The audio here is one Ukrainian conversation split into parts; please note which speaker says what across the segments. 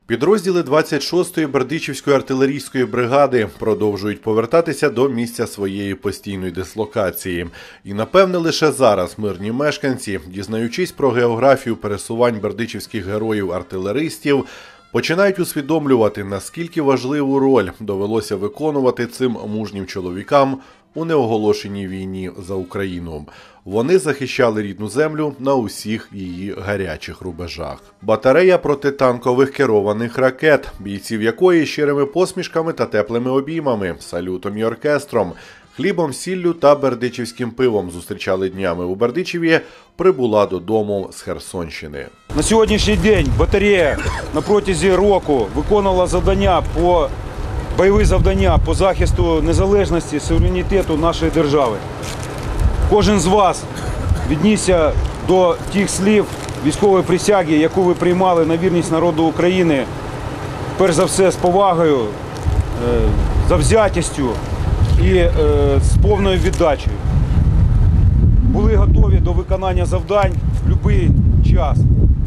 Speaker 1: Підрозділи 26-ї Бердичівської артилерійської бригади продовжують повертатися до місця своєї постійної дислокації. І, напевне, лише зараз мирні мешканці, дізнаючись про географію пересувань бердичівських героїв-артилеристів, починають усвідомлювати, наскільки важливу роль довелося виконувати цим мужнім чоловікам у неоголошеній війні за Україну. Вони захищали рідну землю на усіх її гарячих рубежах. Батарея протитанкових керованих ракет, бійців якої щирими посмішками та теплими обіймами, салютом і оркестром, хлібом, сіллю та бердичівським пивом зустрічали днями у Бердичеві, прибула додому з Херсонщини.
Speaker 2: На сьогоднішній день батарея на протязі року виконувала бойові завдання по захисту незалежності, суверенітету нашої держави. Кожен з вас віднісся до тих слів військової присяги, яку ви приймали на вірність народу України, перш за все з повагою, завзятістю і з повною віддачею. Були готові до виконання завдань в будь-який час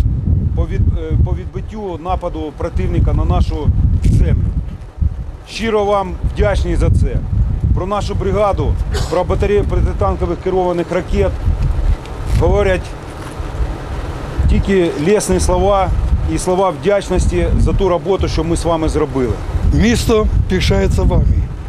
Speaker 2: по відбиттю нападу противника на нашу землю. Щиро вам вдячний за це. Про нашу бригаду, про батарею протитанкових керованих ракет говорять тільки лесні слова і слова вдячності за ту роботу, що ми з вами зробили.
Speaker 3: Місто пишається вами.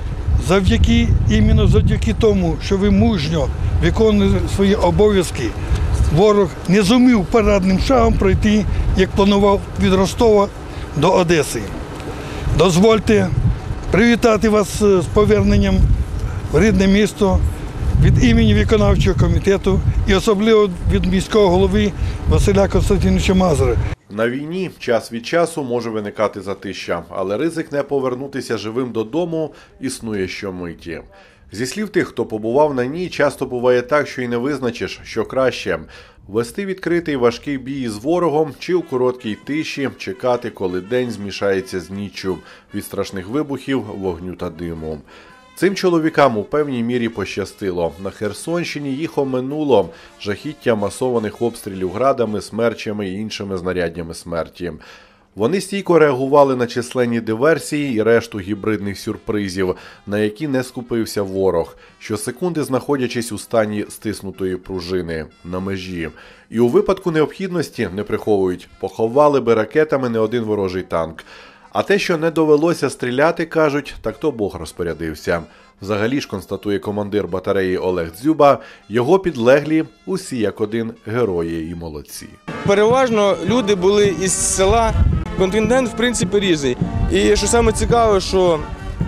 Speaker 3: Іменно завдяки тому, що ви мужньо виконуєте свої обов'язки, ворог не зумів парадним шагом пройти, як планував, від Ростова до Одеси. Дозвольте привітати вас з поверненням в рідне місто від імені виконавчого комітету і особливо від міського голови Василя Костянтиновича Мазура.
Speaker 1: На війні час від часу може виникати затища, але ризик не повернутися живим додому існує щомиті. Зі слів тих, хто побував на ній, часто буває так, що й не визначиш, що краще – вести відкритий важкий бій з ворогом чи у короткій тиші чекати, коли день змішається з ніччю від страшних вибухів, вогню та диму. Цим чоловікам у певній мірі пощастило. На Херсонщині їх оминуло жахіття масованих обстрілів градами, смерчами і іншими знаряддями смерті. Вони стійко реагували на численні диверсії і решту гібридних сюрпризів, на які не скупився ворог, щосекунди знаходячись у стані стиснутої пружини, на межі. І у випадку необхідності, не приховують, поховали би ракетами не один ворожий танк. А те, що не довелося стріляти, кажуть, так то Бог розпорядився. Взагалі ж, констатує командир батареї Олег Дзюба, його підлеглі усі як один герої і молодці.
Speaker 4: Переважно люди були із села, контингент в принципі різний. І що саме цікаве, що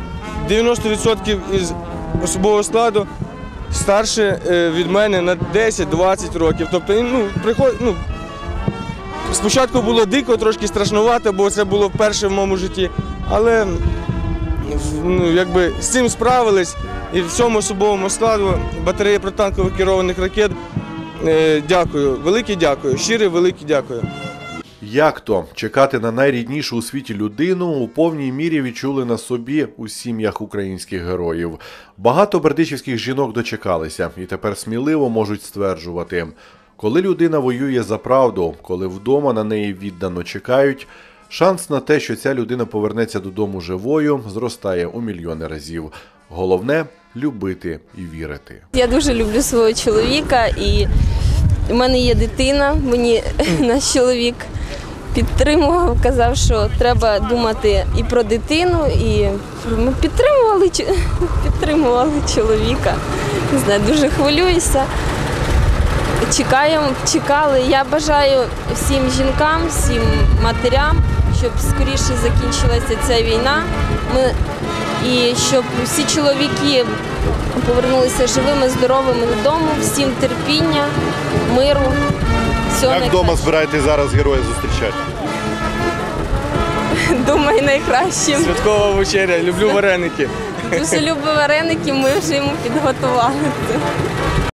Speaker 4: 90% із особового складу старше від мене на 10-20 років. Тобто, спочатку було дико, трошки страшнувато, бо це було вперше в моєму житті, але з цим справились. І всьому особовому складу батареї протитанкових керованих ракет дякую, велике дякую, щире велике дякую.
Speaker 1: Як то чекати на найріднішу у світі людину у повній мірі відчули на собі у сім'ях українських героїв. Багато бердичівських жінок дочекалися і тепер сміливо можуть стверджувати – коли людина воює за правду, коли вдома на неї віддано чекають, шанс на те, що ця людина повернеться додому живою, зростає у мільйони разів. Головне – любити і вірити.
Speaker 5: Я дуже люблю свого чоловіка, і в мене є дитина, мені наш чоловік підтримував, казав, що треба думати і про дитину, і ми підтримували чоловіка. Не знаю, дуже хвилююся. Чекали. Я бажаю всім жінкам, всім матерям, щоб скоріше закінчилася ця війна. І щоб всі чоловіки повернулися живими, здоровими додому, всім терпіння, миру, всього найкращого.
Speaker 1: Як вдома збираєтесь зараз героя зустрічати?
Speaker 5: Думаю, найкращим.
Speaker 4: Святкова вечеря, люблю вареники.
Speaker 5: Дуже люблю вареники, ми вже йому підготували це.